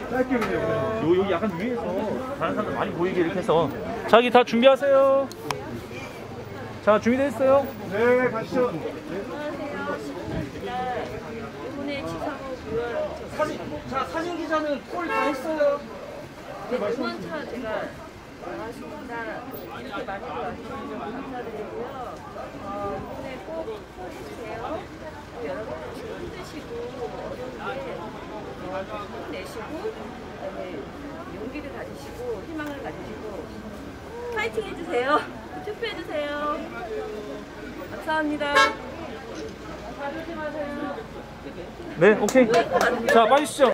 여기 약간 위에서 다른 사람들 많이 보이게 이렇게 해서. 자기 다 준비하세요. 자, 준비됐어요? 네, 가시죠. 이번에 지상호 교열 사진 기자는 콜 다 했어요. 네, 응원차 제가 나왔습니다. 이렇게 많이 와주셔서 감사드리고요. 이번에 꼭 해주세요. 여러분 힘드시고 어려운데 힘내시고 그다음에 용기를 가지시고 희망을 가지시고 파이팅 해주세요. 투표해주세요. 감사합니다. 네, 오케이. 자, 빠지시죠.